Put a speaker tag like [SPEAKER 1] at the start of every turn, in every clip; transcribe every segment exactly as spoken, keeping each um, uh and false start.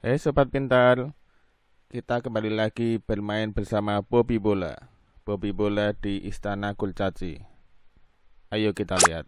[SPEAKER 1] Eh sobat pintar, kita kembali lagi bermain bersama Bobby Bola. Bobby Bola di Istana Kurcaci. Ayo kita lihat.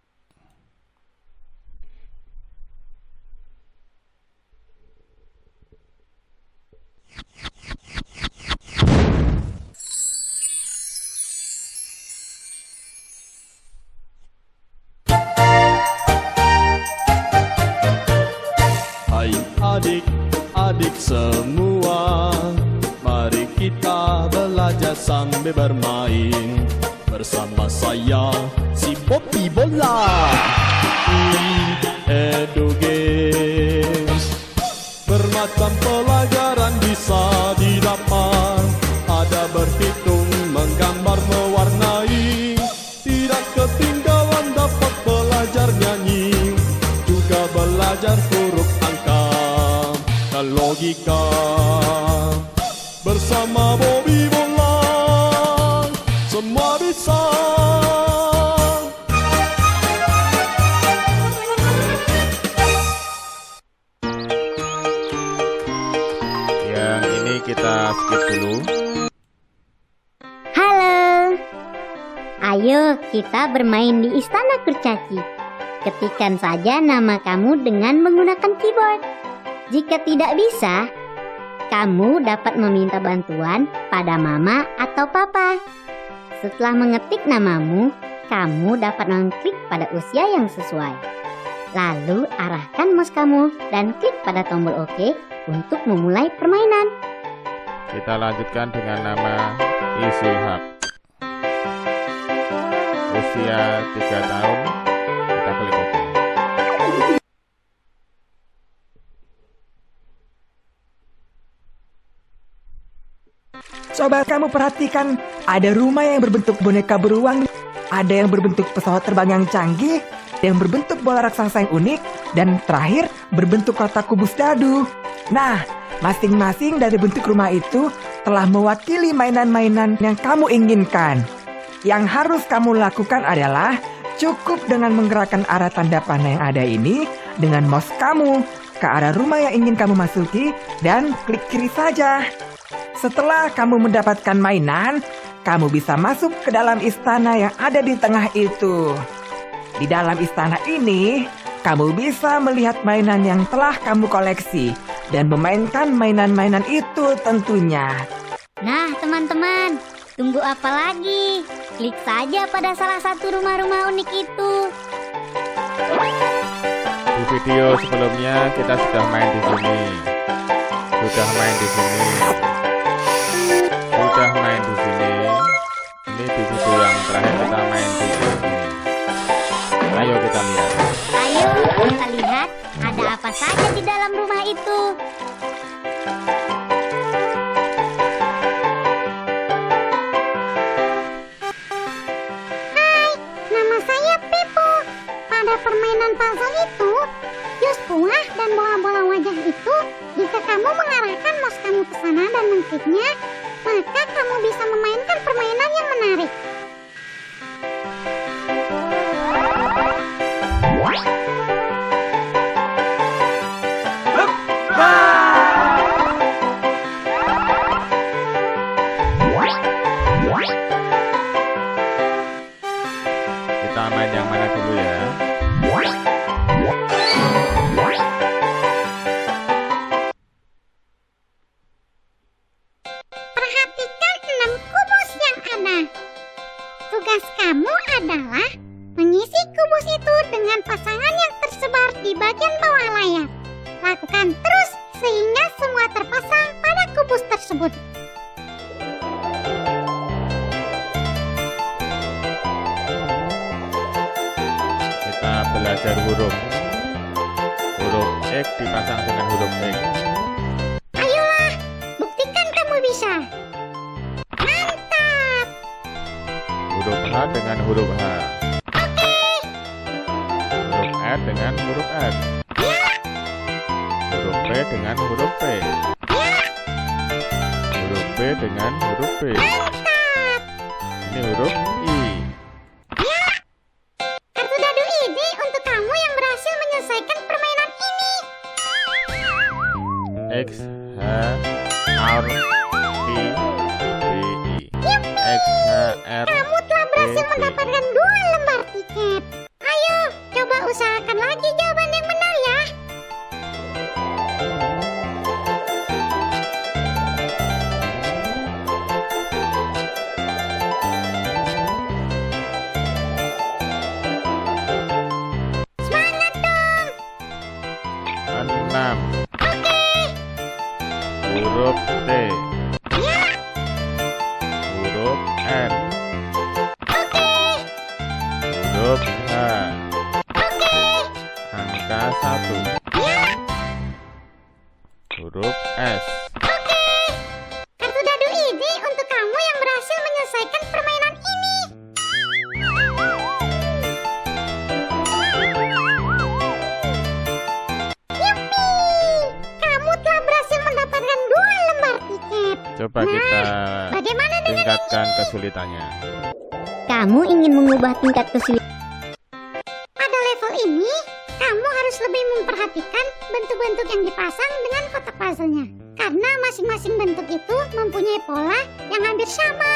[SPEAKER 2] Hai adik-adik semua, mari kita belajar sambil bermain bersama saya, si Bobby Bola. Edu Games, bermacam pelajaran bisa didapat. Ada berhitung, menggambar, mewarnai. Tidak ketinggalan dapat belajar nyanyi, juga belajar huruf angka dan logika. Bersama Bobby Bola semua bisa.
[SPEAKER 1] Yang ini kita skip dulu.
[SPEAKER 3] Halo, ayo kita bermain di Istana Kurcaci. Ketikkan saja nama kamu dengan menggunakan keyboard. Jika tidak bisa, kamu dapat meminta bantuan pada mama atau papa. Setelah mengetik namamu, kamu dapat mengklik pada usia yang sesuai. Lalu arahkan mouse kamu dan klik pada tombol OK untuk memulai permainan.
[SPEAKER 1] Kita lanjutkan dengan nama Isulhak. Usia tiga tahun. Kita klik OK.
[SPEAKER 4] Coba kamu perhatikan, ada rumah yang berbentuk boneka beruang, ada yang berbentuk pesawat terbang yang canggih, yang berbentuk bola raksasa yang unik, dan terakhir berbentuk kotak kubus dadu. Nah, masing-masing dari bentuk rumah itu telah mewakili mainan-mainan yang kamu inginkan. Yang harus kamu lakukan adalah cukup dengan menggerakkan arah tanda panah yang ada ini dengan mouse kamu ke arah rumah yang ingin kamu masuki dan klik kiri saja. Setelah kamu mendapatkan mainan, kamu bisa masuk ke dalam istana yang ada di tengah itu. Di dalam istana ini, kamu bisa melihat mainan yang telah kamu koleksi dan memainkan mainan-mainan itu tentunya.
[SPEAKER 3] Nah teman-teman, tunggu apa lagi? Klik saja pada salah satu rumah-rumah unik itu.
[SPEAKER 1] Di video sebelumnya kita sudah main di sini. Sudah main di sini. Sudah main di sini. Ini di video yang terakhir kita main di sini. Ayo kita lihat.
[SPEAKER 3] Ayo kita lihat ada apa saja di dalam rumah itu. Hai, nama saya Pepo. Pada permainan puzzle itu, jus buah dan bola-bola wajah itu, jika kamu mengarahkan mouse kamu ke sana dan mengkliknya, maka kamu bisa memainkan permainan yang menarik.
[SPEAKER 1] Kita main yang mana dulu ya?
[SPEAKER 3] Perhatikan enam kubus yang ada. Tugas kamu adalah mengisi kubus itu dengan pasangan yang tersebar di bagian bawah layar. Lakukan terus sehingga semua terpasang pada kubus tersebut.
[SPEAKER 1] Kita belajar huruf. Huruf X dipasang dengan huruf X.
[SPEAKER 3] Ayolah, buktikan kamu bisa. Mantap.
[SPEAKER 1] Huruf H dengan huruf H.
[SPEAKER 3] Oke.
[SPEAKER 1] Huruf R dengan huruf R.
[SPEAKER 3] Ya,
[SPEAKER 1] Huruf P dengan huruf P.
[SPEAKER 3] ya,
[SPEAKER 1] Huruf B dengan huruf B.
[SPEAKER 3] mantap.
[SPEAKER 1] Ini huruf I.
[SPEAKER 3] Ya, kartu dadu ini untuk kamu yang berhasil menyelesaikan permainan ini.
[SPEAKER 1] X H R I B I. X H R.
[SPEAKER 3] Kamu telah berhasil
[SPEAKER 1] B I.
[SPEAKER 3] mendapatkan dua lembar tiket. Ayo, coba usahakan lagi jawaban yang benar ya. Semangat dong.
[SPEAKER 1] enam.
[SPEAKER 3] Oke.
[SPEAKER 1] Huruf T.
[SPEAKER 3] Ya,
[SPEAKER 1] Huruf N.
[SPEAKER 3] oke.
[SPEAKER 1] Huruf H.
[SPEAKER 3] Oke.
[SPEAKER 1] Angka satu.
[SPEAKER 3] Ya,
[SPEAKER 1] Huruf S.
[SPEAKER 3] oke. Kartu dadu ini untuk kamu yang berhasil menyelesaikan permainan ini. Yupi! Kamu telah berhasil mendapatkan dua lembar tiket.
[SPEAKER 1] Coba
[SPEAKER 3] Nah,
[SPEAKER 1] kita
[SPEAKER 3] bagaimana dengan yang
[SPEAKER 1] tingkatkan
[SPEAKER 3] ini?
[SPEAKER 1] kesulitannya.
[SPEAKER 3] Kamu ingin mengubah tingkat kesulitan. Pada level ini, kamu harus lebih memperhatikan bentuk-bentuk yang dipasang dengan kotak puzzle-nya. Karena masing-masing bentuk itu mempunyai pola yang hampir sama.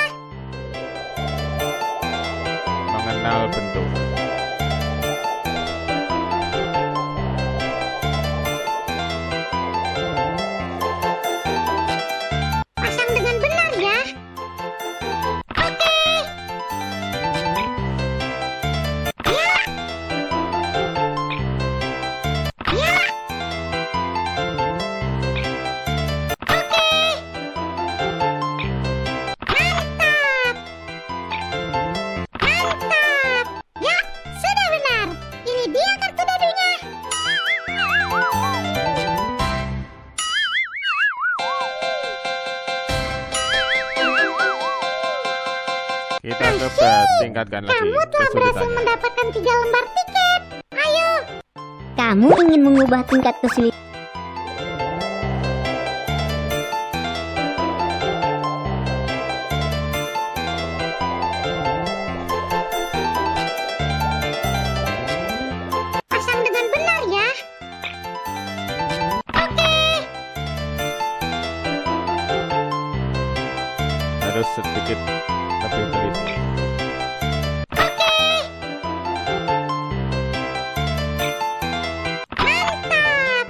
[SPEAKER 1] Mengenal bentuk.
[SPEAKER 3] Pasang dengan benar ya. Oke. Ya. Ya. Oke. Mantap. Mantap. Ya, sudah benar. Ini dia kartu dadunya.
[SPEAKER 1] Kita coba tingkatkan lagi
[SPEAKER 3] Kamu telah berhasil
[SPEAKER 1] kesulitannya.
[SPEAKER 3] mendapatkan tiga lembar tiket. Ayo. Kamu ingin mengubah tingkat kesulitan. Pasang dengan benar ya. Oke.
[SPEAKER 1] Harus sedikit lebih teliti.
[SPEAKER 3] Oke. Mantap.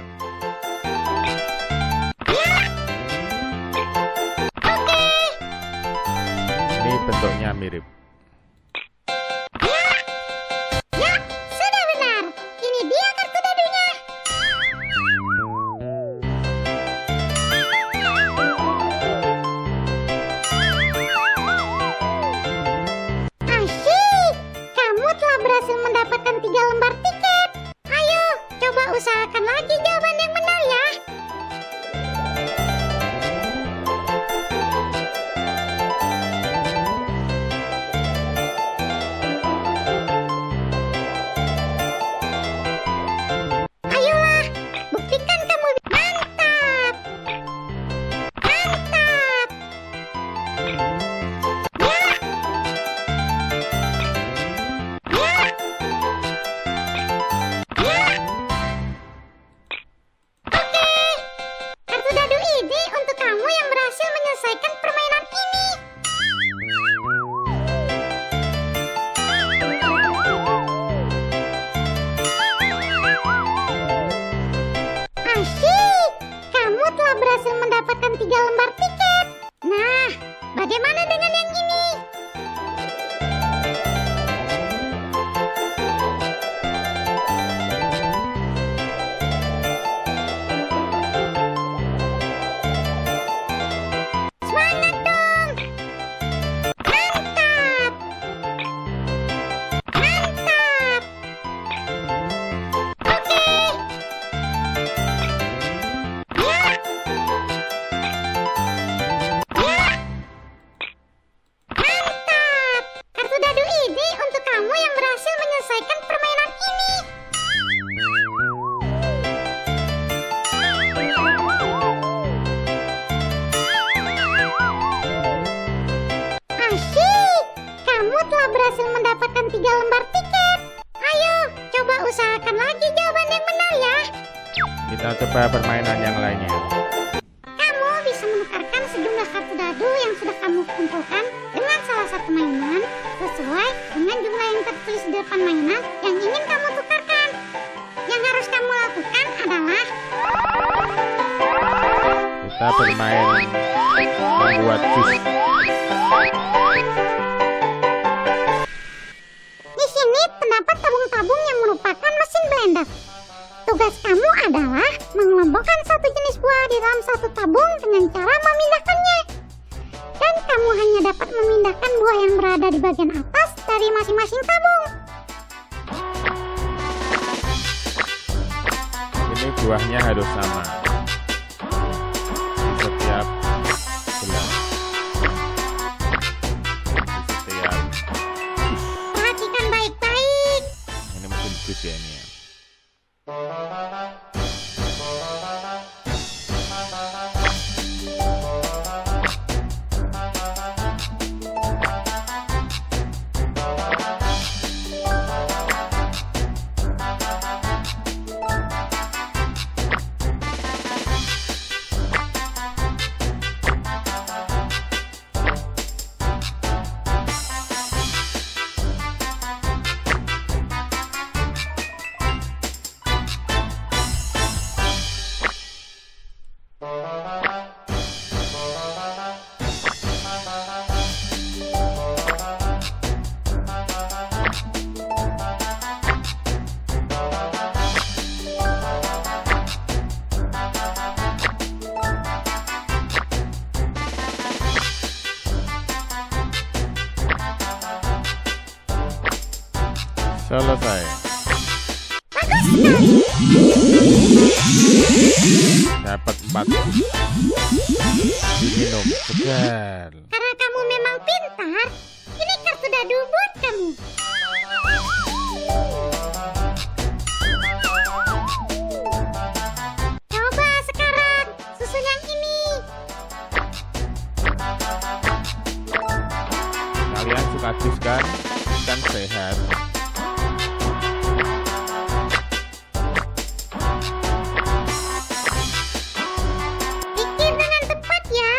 [SPEAKER 3] Ya. Oke.
[SPEAKER 1] Ini bentuknya mirip.
[SPEAKER 3] Ya. Ya, sudah benar. Ini dia kartu dadunya. Asyik, kamu telah berhasil mendapatkan tiga lembar tiket. Ayo, coba usahakan lagi jawaban yang benar ya. Ayolah, buktikan kamu. Mantap. Mantap. Ya. Ya. Ya. Oke. Kartu dadu ini untuk kamu yang berhasil menyelesaikan permainan ini. Asyik, kamu telah berhasil mendapatkan tiga lembar tiket. Nah, bagaimana dengan yang ini? Semangat dong. Mantap. Mantap. Oke. Ya. Ya. Mantap. Kartu dadu ini untuk kamu yang berhasil menyelesaikan permainan ini. Asyik, kamu telah berhasil mendapatkan tiga lembar tiket. Ayo, coba usahakan lagi jawaban yang benar ya.
[SPEAKER 1] Kita coba permainan yang lainnya.
[SPEAKER 5] kartu dadu yang sudah kamu kumpulkan dengan salah satu mainan sesuai dengan jumlah yang tertulis di depan mainan yang ingin kamu tukarkan. Yang harus kamu lakukan adalah
[SPEAKER 1] kita bermain membuat jus.
[SPEAKER 5] Di sini terdapat tabung-tabung yang merupakan mesin blender. Tugas kamu adalah mengelompokkan satu jenis buah di dalam satu tabung dengan cara memindahkannya. Dan kamu hanya dapat memindahkan buah yang berada di bagian atas dari masing-masing tabung.
[SPEAKER 1] Ini buahnya harus sama di setiap gelas, di setiap jus.
[SPEAKER 5] Perhatikan baik-baik.
[SPEAKER 1] Ini mesin jus ya ini ya. Selesai. Dapat empat. Diminum segar.
[SPEAKER 5] Karena kamu memang pintar, ini kartu dadu buat kamu. Coba sekarang susu yang ini.
[SPEAKER 1] Kalian suka jus kan? Kan sehat.
[SPEAKER 5] Pikir dengan tepat ya.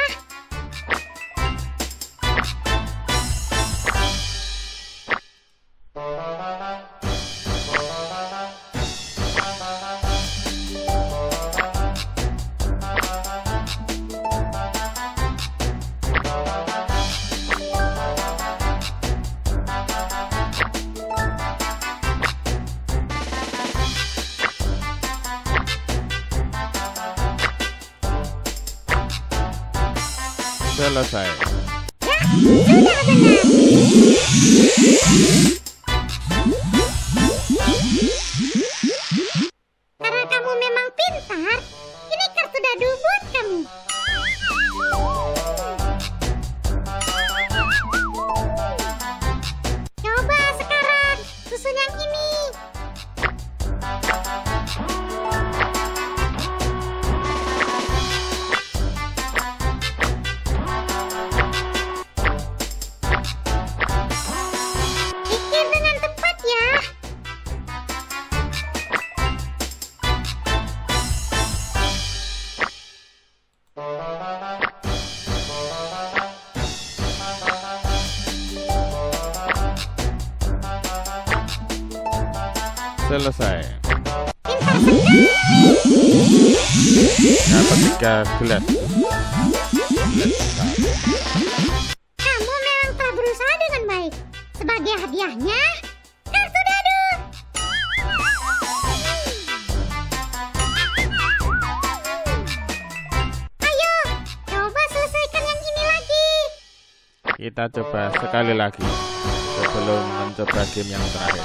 [SPEAKER 1] Selesai.
[SPEAKER 5] Ya, sudah benar. Karena kamu memang pintar, ini kartu dadu buat kamu. Coba sekarang susu yang ini. Pikir dengan tepat ya.
[SPEAKER 1] Selesai.
[SPEAKER 5] Pintar sekali.
[SPEAKER 1] Dapat tiga gelas. Gelas besar.
[SPEAKER 5] Kamu memang telah berusaha dengan baik. Sebagai hadiahnya, kartu dadu. Ayo, coba selesaikan yang ini lagi.
[SPEAKER 1] Kita coba sekali lagi sebelum mencoba game yang terakhir.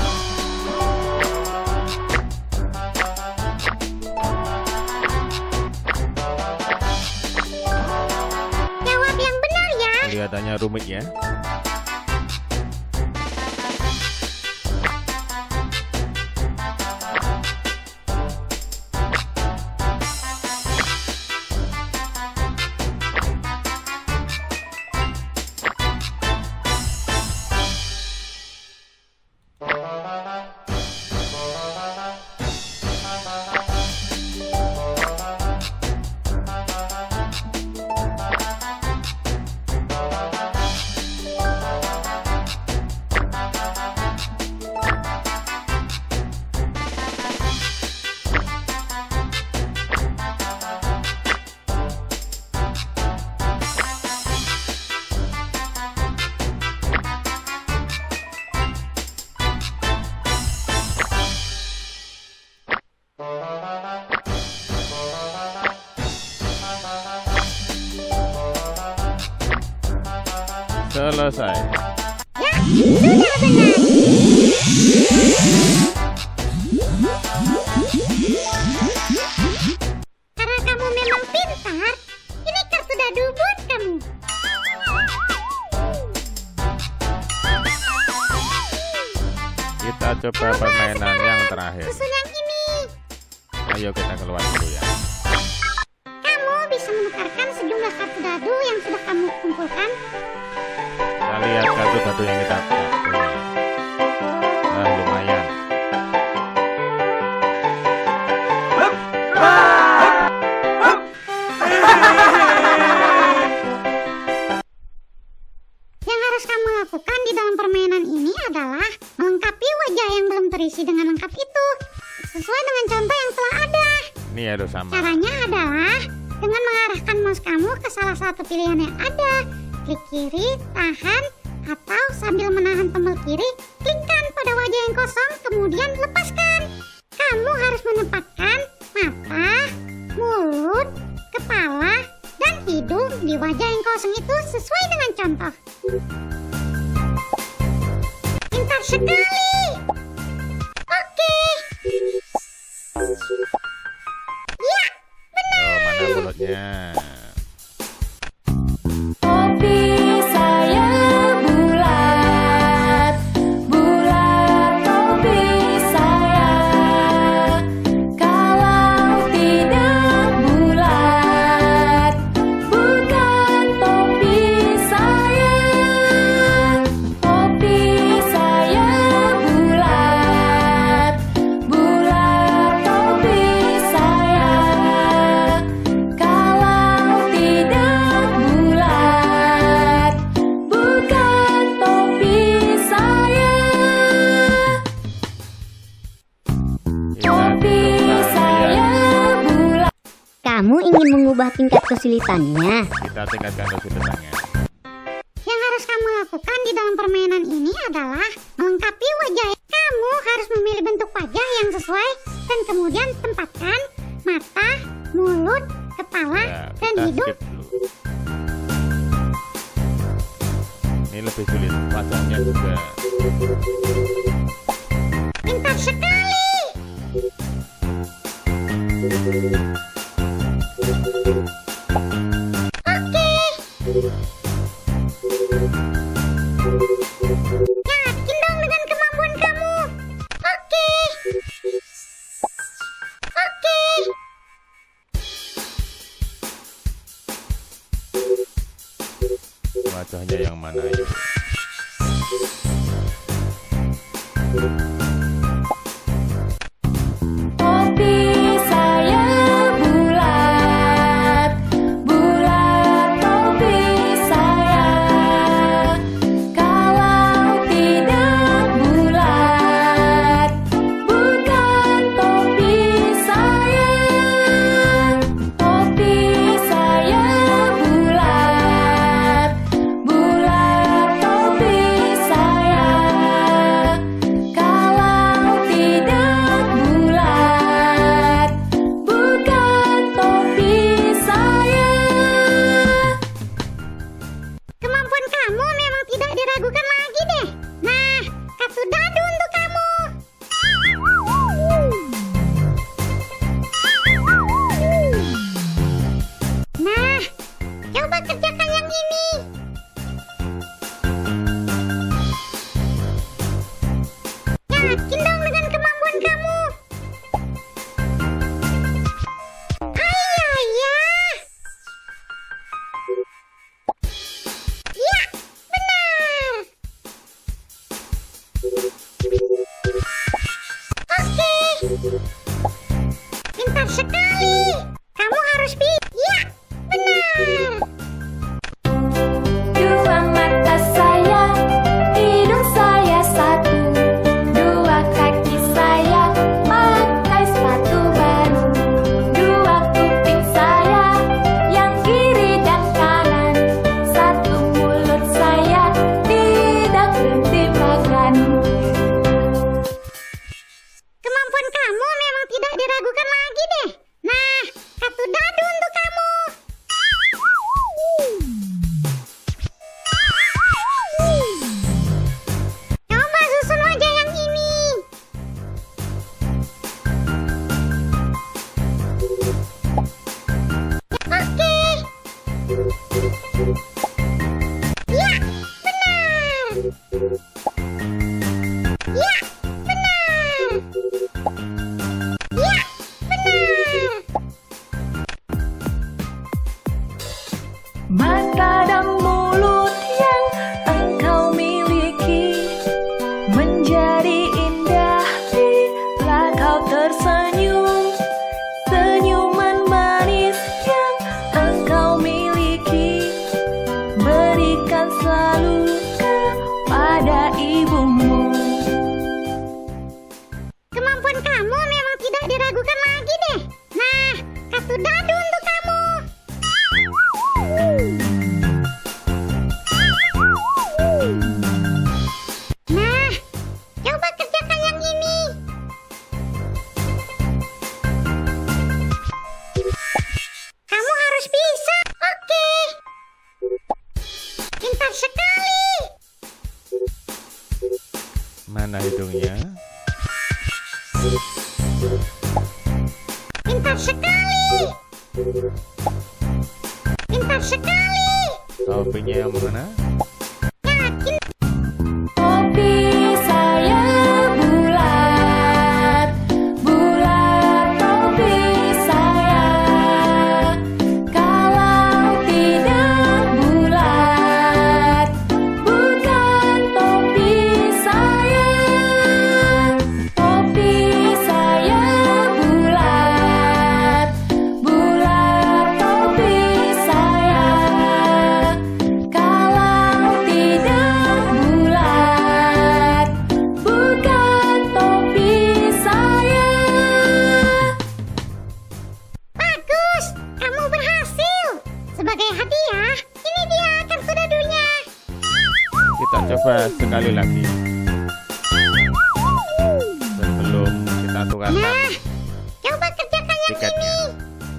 [SPEAKER 5] Jawab yang benar ya.
[SPEAKER 1] Kelihatannya rumit ya. Selesai.
[SPEAKER 5] Ya, sudah benar. Karena kamu memang pintar, ini kartu dadu buat kamu.
[SPEAKER 1] Kita coba permainan yang terakhir.
[SPEAKER 5] Susun yang ini.
[SPEAKER 1] Ayo kita keluar dulu ya.
[SPEAKER 5] Kamu bisa menukarkan sejumlah kartu dadu yang sudah kamu kumpulkan.
[SPEAKER 1] Kita lihat kartu-kartu yang kita punya. Nah, lumayan.
[SPEAKER 5] Yang harus kamu lakukan di dalam permainan ini adalah melengkapi wajah yang belum terisi dengan lengkap itu, sesuai dengan contoh yang telah ada.
[SPEAKER 1] Ini harus sama.
[SPEAKER 5] Caranya adalah dengan mengarahkan mouse kamu ke salah satu pilihan yang ada. Klik kiri, tahan, atau sambil menahan tombol kiri, klikkan pada wajah yang kosong, kemudian lepaskan. Kamu harus menempatkan mata, mulut, kepala, dan hidung di wajah yang kosong itu sesuai dengan contoh. Pintar sekali. Oke. Ya, benar.
[SPEAKER 1] Oh, mana mulutnya?
[SPEAKER 6] Topi saya bulat, bulat topi saya. Kalau tidak bulat, bukan topi saya. Topi saya bulat, bulat topi saya. Kalau tidak bulat, bukan topi saya. Topi saya bulat.
[SPEAKER 3] Kamu ingin mengubah tingkat kesulitannya?
[SPEAKER 1] Kita tingkatkan kesulitannya.
[SPEAKER 5] Yang harus kamu lakukan di dalam permainan ini adalah melengkapi wajah. Kamu harus memilih bentuk wajah yang sesuai dan kemudian tempatkan mata, mulut, kepala,
[SPEAKER 1] Ya,
[SPEAKER 5] dan
[SPEAKER 1] kita
[SPEAKER 5] hidung.
[SPEAKER 1] skip dulu. Ini lebih sulit. Wajahnya juga.
[SPEAKER 5] Pintar sekali. Oke. Yakin dong dengan kemampuan kamu. Oke. Oke.
[SPEAKER 1] Wajahnya yang mana yuk?
[SPEAKER 6] Topi saya bulat, bulat topi saya. Kalau tidak bulat, bukan topi saya. Topi saya bulat, bulat topi saya. Kalau
[SPEAKER 5] dadu untuk kamu. Nah, coba kerjakan yang ini. Kamu harus bisa. Oke. Pintar sekali.
[SPEAKER 1] Mana hidungnya?
[SPEAKER 5] Pintar sekali. Pintar sekali.
[SPEAKER 1] Topinya yang mana?
[SPEAKER 5] Yakin.
[SPEAKER 6] Topi saya bulat, bulat topi saya. Kalau tidak bulat, bukan topi saya. Topi saya bulat, bulat topi saya. Kalau tidak bulat, bukan topi saya.
[SPEAKER 5] Bagus, kamu berhasil. Sebagai hadiah, ini dia kartu dadunya.
[SPEAKER 1] Kita coba sekali lagi sebelum kita tukarkan
[SPEAKER 5] Nah, coba kerjakan yang
[SPEAKER 1] tiketnya.
[SPEAKER 5] ini.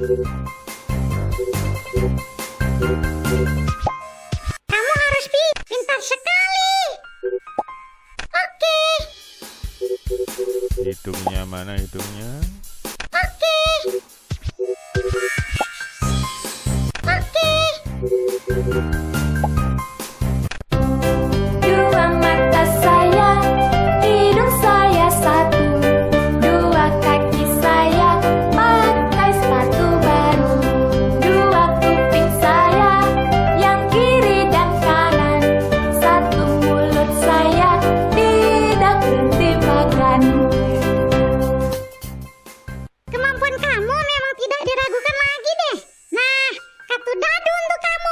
[SPEAKER 5] Kamu harus pi- pintar sekali. Oke,
[SPEAKER 1] Hidungnya mana hidungnya?
[SPEAKER 5] oke. Oke.
[SPEAKER 6] Dua mata saya, hidung saya satu, dua kaki saya pakai sepatu baru, dua kuping saya yang kiri dan kanan, satu mulut saya tidak berhenti makan.
[SPEAKER 5] Kemampuan kamu memang tidak diragukan lagi deh. Nah, kartu dadu untuk kamu.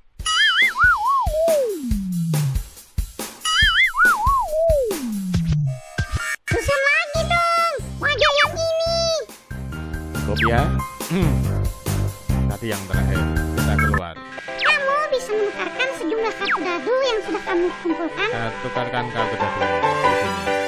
[SPEAKER 5] Susun lagi dong, wajah yang ini.
[SPEAKER 1] Cukup ya. Hmm. Tadi yang terakhir kita keluar.
[SPEAKER 5] Kamu bisa menukarkan sejumlah kartu dadu yang sudah kamu kumpulkan.
[SPEAKER 1] Kita tukarkan kartu dadunya di sini.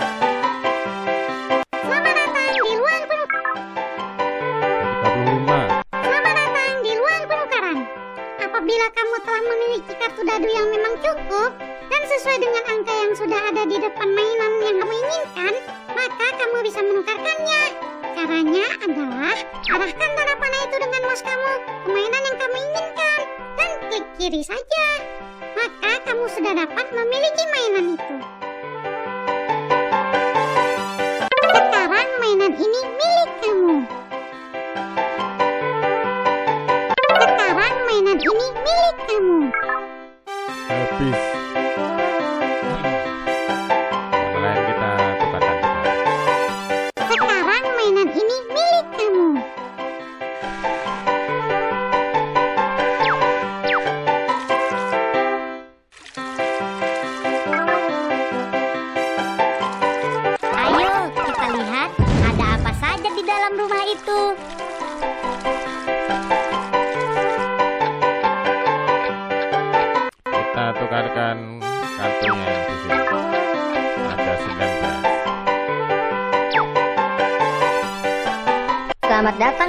[SPEAKER 5] Selamat datang di ruang penuk-
[SPEAKER 1] tiga puluh lima.
[SPEAKER 5] Selamat datang di ruang penukaran. Apabila kamu telah memiliki kartu dadu yang memang cukup dan sesuai dengan angka yang sudah ada di depan mainan yang kamu inginkan, maka kamu bisa menukarkannya. Caranya adalah arahkan tanda panah itu dengan mouse kamu ke mainan yang kamu inginkan dan klik kiri saja. Maka kamu sudah dapat memiliki mainan itu. Sekarang mainan ini milik kamu. Sekarang mainan ini milik kamu.
[SPEAKER 1] Habis. Yang lain kita tukarkan juga.
[SPEAKER 5] Sekarang mainan ini milik kamu. Ayo kita lihat ada apa saja di dalam rumah itu.
[SPEAKER 1] Kita tukarkan kartunya yang di sini. Ada sembilan belas.
[SPEAKER 3] Selamat datang.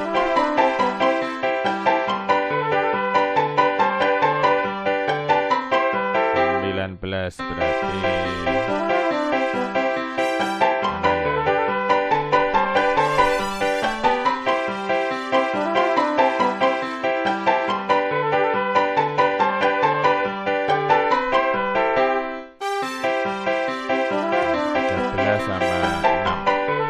[SPEAKER 1] sembilan belas berarti mana ya? tiga belas sama enam.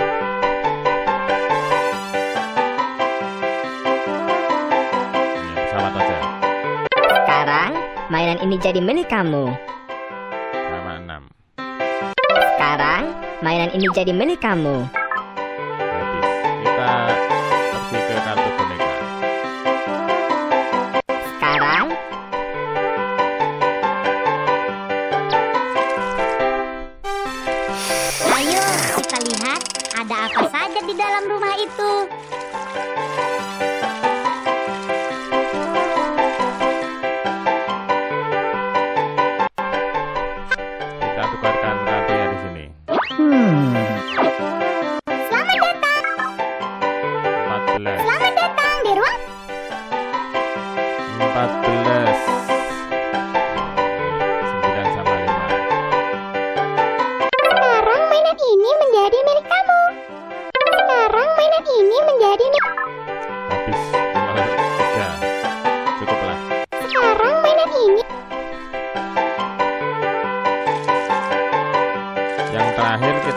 [SPEAKER 1] Ini pesawat aja
[SPEAKER 3] Sekarang mainan ini jadi milik kamu.
[SPEAKER 1] sama enam.
[SPEAKER 3] Sekarang mainan ini jadi milik kamu.
[SPEAKER 1] Habis. Kita pergi ke kartu boneka.
[SPEAKER 3] Sekarang
[SPEAKER 5] Ayo kita lihat ada apa saja di dalam rumah itu.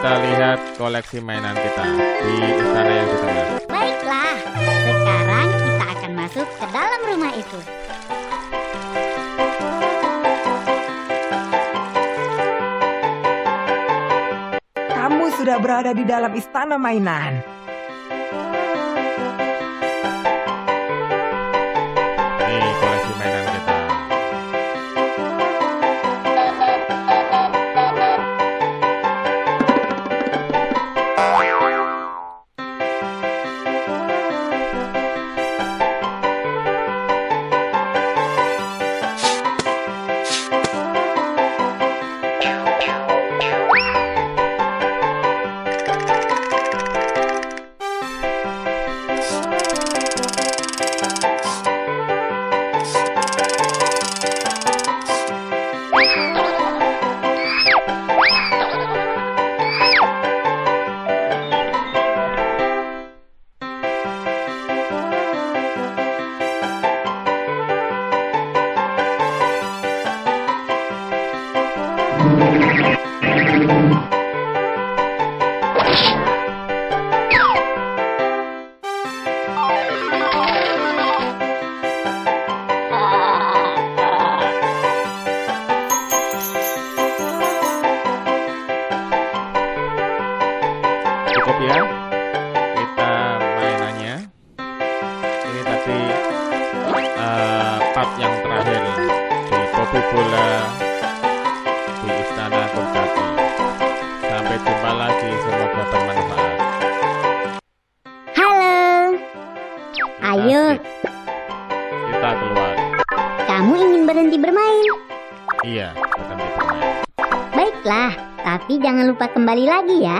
[SPEAKER 1] kita lihat koleksi mainan kita di istana yang di tengah.
[SPEAKER 3] Baiklah, sekarang kita akan masuk ke dalam rumah itu.
[SPEAKER 4] Kamu sudah berada di dalam istana mainan.
[SPEAKER 1] Ini koleksi mainan kita. Cukup ya, kita mainannya. Ini tadi uh, part yang terakhir di Poppy Bola di Istana Kurcaci. Sampai jumpa lagi, semoga bermanfaat.
[SPEAKER 3] Halo. Ayo,
[SPEAKER 1] Asik. Kita keluar.
[SPEAKER 3] kamu ingin berhenti bermain?
[SPEAKER 1] Iya, berhenti bermain.
[SPEAKER 3] Baiklah, tapi jangan lupa kembali lagi ya.